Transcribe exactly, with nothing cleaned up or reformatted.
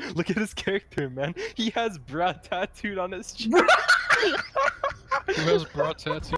Look at his character, man. He has bra tattooed on his chest. Who has bra tattoo?